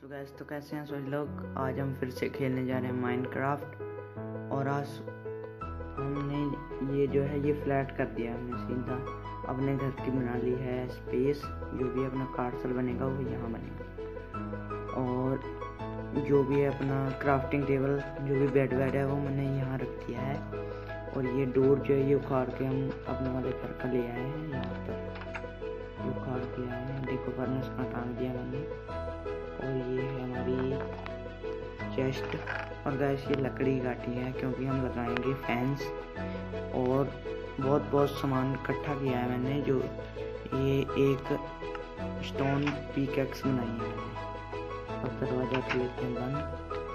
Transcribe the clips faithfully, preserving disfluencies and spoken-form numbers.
सो gas तो कैसे हैं सभी लोग। आज हम फिर से खेलने जा रहे हैं माइनक्राफ्ट। और आज हमने ये जो है ये फ्लैट कर दिया हमने सीधा अपने घर की बना ली है स्पेस। जो भी अपना कार्सल बनेगा वो यहाँ बनेगा। और जो भी है अपना क्राफ्टिंग टेबल जो भी बेड वेड है वो मैंने यहाँ रख दिया है। और ये डोर जो है ये उखाड़ के हम अपने वाले घर का ले आए हैं यहाँ पर। उखाड़ के आए हैं, देखो फर्नेस का टांग दिया मैंने। और ये है हमारी चेस्ट। और गैस ये लकड़ी काटी है क्योंकि हम लगाएंगे फैंस। और बहुत बहुत सामान इकट्ठा किया है मैंने। जो ये एक स्टोन पिकैक्स बनाई है मैंने। और दरवाजा कर लेते हैं बंद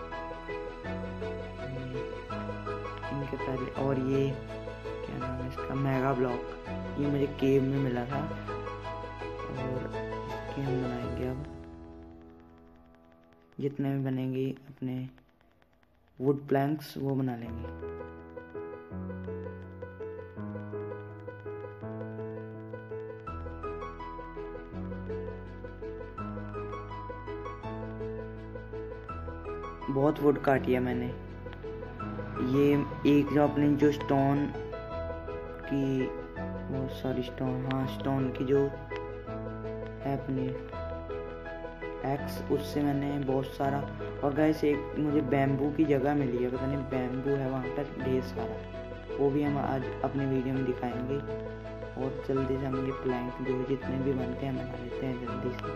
इनके पहले। और ये क्या नाम है इसका, मेगा ब्लॉक, ये मुझे केव में मिला था। और इसके हम बनाएंगे अब जितने भी बनेंगे अपने वुड प्लैंक्स वो बना लेंगे। बहुत वुड काटी है मैंने। ये एक जो अपनी जो स्टोन की वो सॉरी स्टोन हाँ स्टोन की जो है अपनी एक्स, उससे मैंने बहुत सारा। और गाइस एक मुझे बैम्बू की जगह मिली है, पता नहीं बैम्बू है वहाँ पर ढेर सारा। वो भी हम आज अपने वीडियो में दिखाएंगे। और जल्दी से हम ये प्लैंक जो जितने भी बनते हैं बना लेते हैं जल्दी से।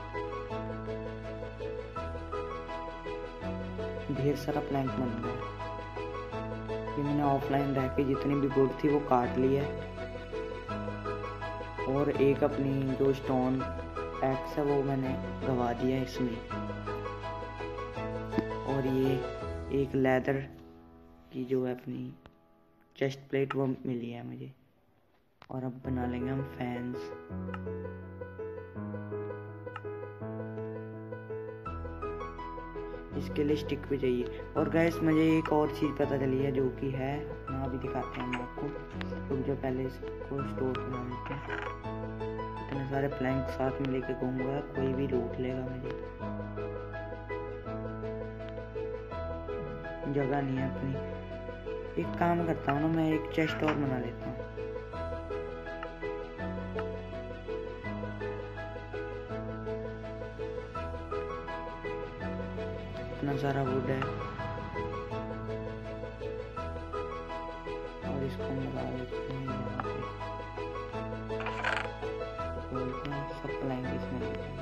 ढेर सारा प्लैंक बन गया। ये मैंने ऑफलाइन रह के जितनी भी वुड थी वो काट ली है। और एक अपनी जो स्टोन एक्स है वो मैंने गवा दिया इसमें। और ये एक लेदर की जो है अपनी चेस्ट प्लेट वो मिली है मुझे। और अब बना लेंगे हम फैंस। इसके लिए स्टिक भी चाहिए। और गैस मुझे एक और चीज़ पता चली है जो कि है ना, अभी दिखाते हैं हम आपको। तो जो पहले इसको स्टोर बना लेते हैं। इतने सारे प्लैंक साथ में लेके घूमूंगा, कोई भी लूट लेगा मुझे। जगह नहीं है अपनी। एक काम करता हूँ ना, मैं एक चेस्ट और बना लेता हूँ। इतना सारा वुड है और इसको लगा देते हैं यहाँ पे। बोलते हैं सब प्लैंक इसमें लेते हैं।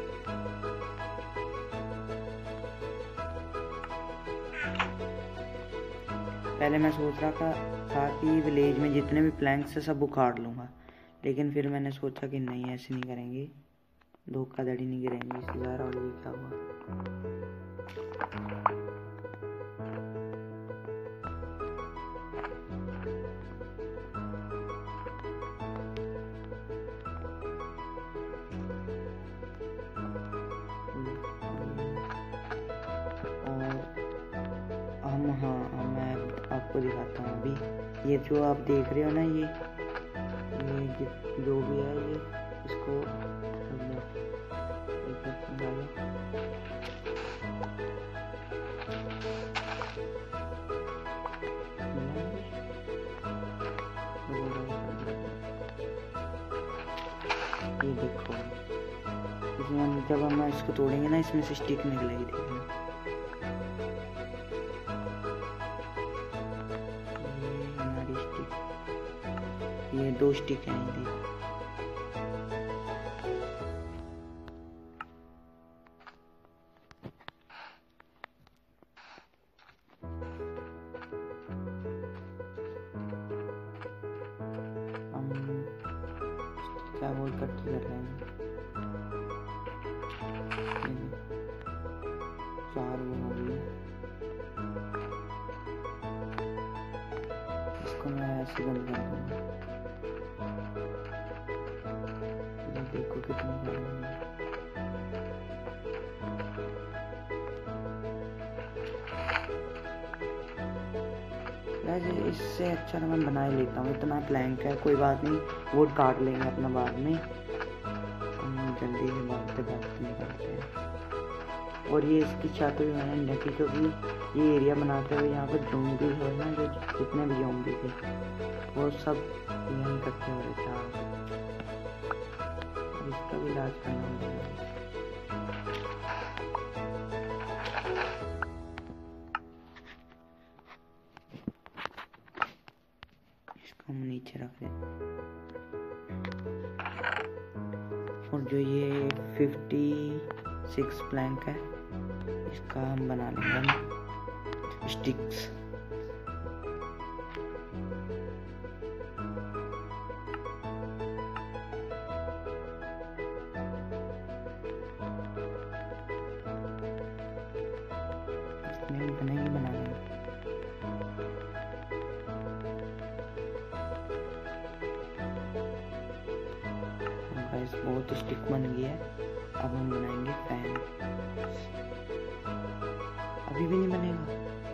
पहले मैं सोच रहा था, था कि विलेज में जितने भी प्लैंक्स है सब उखाड़ लूँगा, लेकिन फिर मैंने सोचा कि नहीं ऐसे नहीं करेंगे, धोखाधड़ी नहीं करेंगे इस बार। और ये क्या हुआ, हम हाँ मैं आपको दिखाता हूँ अभी। ये जो आप देख रहे हो ना, ये ये जो भी है ये इसको ये देखो, इसमें हम जब हम इसको तोड़ेंगे ना इसमें से स्टिक निकलेगी। देखना ये दो स्टिक हैं। ये हम क्या वो इकट्ठी कर रहे हैं। चार वो हो गई, इसको मैं ऐसे बंद कर दूंगा। देखो कितनी है। वैसे इससे अच्छा मैं बना ही लेता हूँ। इतना प्लैंक है, कोई बात नहीं, वुड काट लेंगे अपना बाद में। हम जल्दी से भागते भागते निकलते हैं। और ये इसकी छत भी मैंने ढकी क्योंकि ये एरिया बनाते हुए यहाँ पर ज़ॉम्बी हो ना, जो जितने भी ज़ॉम्बी थे वो सब यहीं इकट्ठे हो रहे थे। इसका भी इलाज करना होगा। इसको हम नीचे रख दें। और जो ये फिफ्टी सिक्स प्लैंक है इसका हम बना लेंगे स्टिक्स। इसमें बनेगी बना लेंगे। गाइस बहुत स्टिक बन गई है। अब हम बनाएंगे फैन। अभी भी नहीं बनेगा।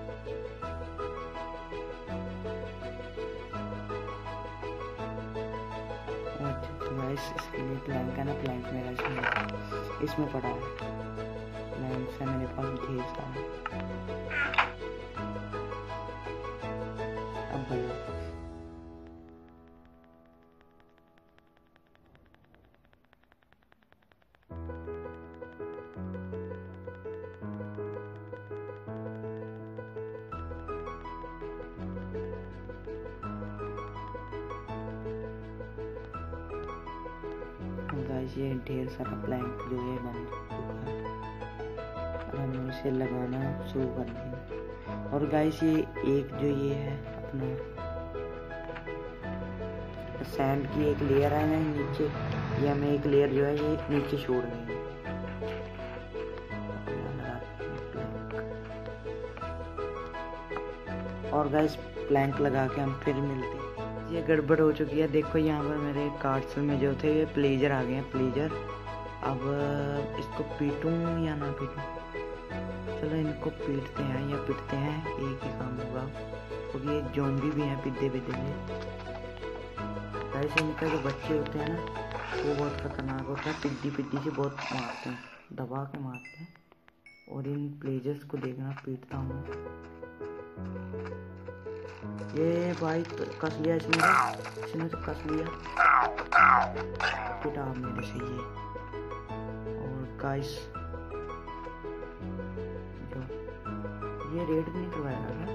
अच्छा गाइस इसके लिए प्लैंक है ना, प्लैंक मेरा इसमें इसमें पड़ा है। प्लैंक है मेरे पास ढेर सारा। अब बना गाइस ये ढेर सारा प्लैंक जो है बन चुका है। अब हम इसे लगाना शुरू कर देंगे। और गाइस ये एक जो ये है अपना सैंड की एक लेयर है ना नीचे, ये हमें एक लेयर जो है ये नीचे छोड़ देंगे। और गाइस प्लैंक लगा के हम फिर मिलते हैं। ये गड़बड़ हो चुकी है। देखो यहाँ पर मेरे कार्ड्स में जो थे ये प्लेजर आ गए हैं, प्लेजर। अब इसको पीटूं या ना पीटूं? चलो इनको पीटते हैं या पीटते हैं, एक ही काम होगा क्योंकि तो ये ज़ॉम्बी भी हैं पिद्दे पिद्दे में। ऐसे इनके जो बच्चे होते हैं ना वो बहुत खतरनाक होता है, पिद्दी पिद्दी से बहुत मारते हैं, दबा के मारते हैं। और इन प्लेजर्स को देखना पीटता हूँ। ये भाई कस लिया इसने, इसने तो कस लिया, पिटा मेरे से ये। और गाइस जो ये रेड नहीं करवाएगा क्या?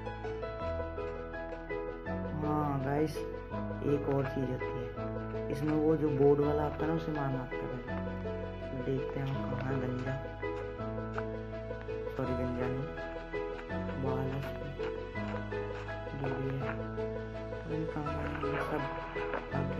हाँ गाइस एक और चीज होती है इसमें, वो जो बोर्ड वाला आता है ना उसे मारना आता है। तो देखते हैं हम कहाँ गंजा, सॉरी गंजा नहीं, बाल है जो भी है ये सब आके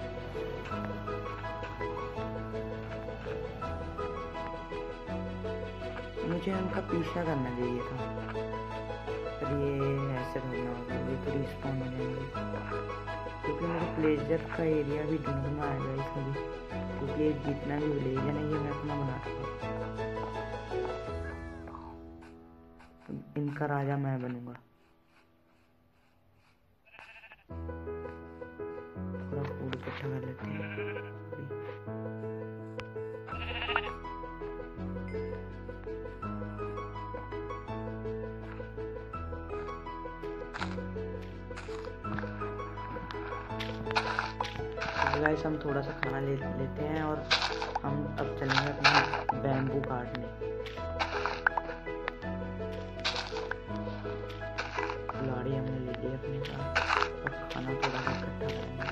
मुझे उनका पीछा करना चाहिए था, पर ये ऐसे करना होगा, ये तो रिस्पॉन्ड हो जाएंगे क्योंकि मेरे प्लेजर का एरिया भी ढूंढना आएगा इसमें भी, क्योंकि जितना भी विलेज है ना ये मैं अपना बना सकता हूँ। इनका राजा मैं बनूंगा। थोड़ा फूड इकट्ठा कर लेते हैं। गाइस हम थोड़ा सा खाना ले लेते हैं और हम अब चलेंगे अपना बैम्बू काटने। लाड़ी हमने ले ली अपने साथ और खाना थोड़ा सा इकट्ठा करेंगे।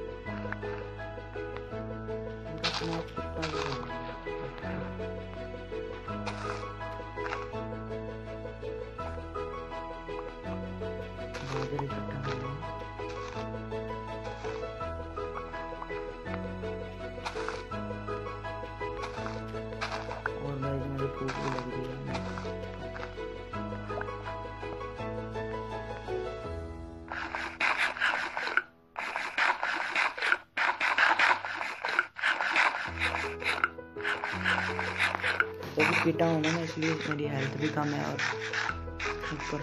गाजर इकट्ठा करेंगे। भूख भी लग रही है। तो भी पीटा हूँ ना इसलिए मेरी हेल्थ भी कम है और ऊपर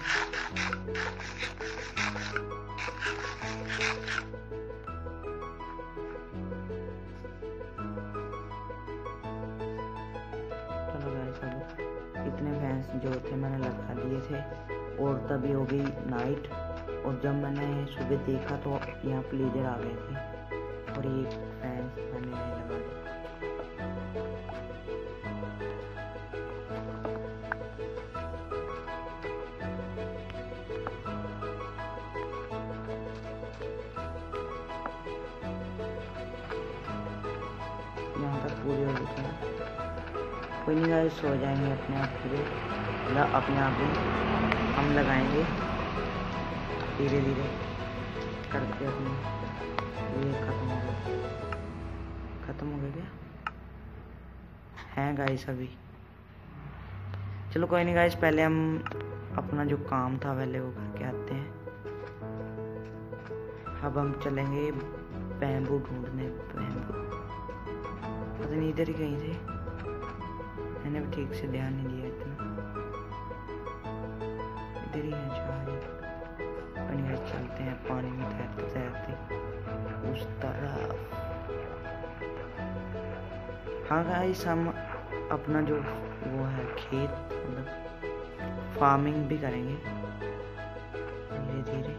चलो गाइस अब इतने फैंस जो थे मैंने लगा दिए थे और तभी हो गई नाइट। और जब मैंने सुबह देखा तो यहाँ प्लेजर आ गए थे और ये फैंस मैंने लगा दिया। यहाँ तक पूरी हो चुकी है, कोई नहीं गाइस, सो जाएंगे अपने आप पूरे, मतलब अपने आप ही हम लगाएंगे धीरे धीरे करके अपने। ये खत्म हो गया, खत्म हो गया क्या है गाइस अभी? चलो कोई नहीं गाइस, पहले हम अपना जो काम था पहले वो करके आते हैं। अब हम चलेंगे बैम्बू ढूंढने। बैम्बू पता नहीं इधर ही कहीं थे, मैंने भी ठीक से ध्यान नहीं दिया इतना। इधर ही है शायद। बढ़िया चलते हैं पानी में तैरते तैरते उस तरफ। हाँ गाइस, हम अपना जो वो है खेत, मतलब फार्मिंग भी करेंगे धीरे धीरे।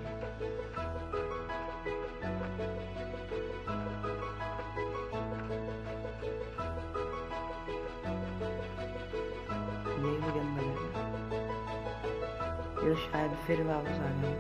ये भी गंदा लगा, ये शायद फिर वापस आ गए।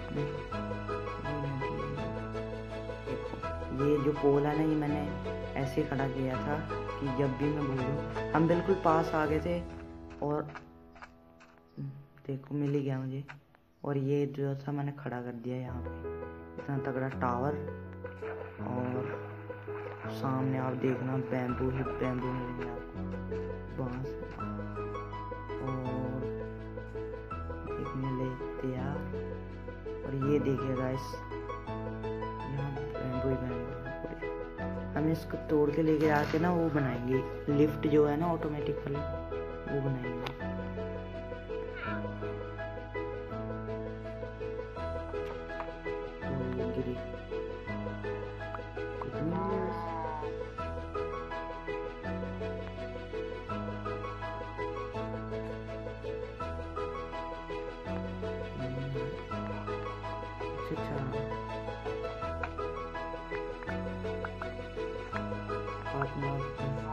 ये जो पोल है ना, ये मैंने ऐसे खड़ा किया था कि जब भी मैं बोलूँ, हम बिल्कुल पास आ गए थे और देखो मिल ही गया मुझे। और ये जो था मैंने खड़ा कर दिया यहाँ पे, इतना तगड़ा टावर। और सामने आप देखना बैम्बू ही बैम्बू मिलेंगे आपको, बांस। और देखने लेते यार, और ये देखिए गाइस, यहाँ बैम्बू ही बैम्बू। हम इसको तोड़ के लेके आके ना वो बनाएंगे, लिफ्ट जो है ना ऑटोमेटिक वाली, वो बनाएंगे। तो गिरी अच्छा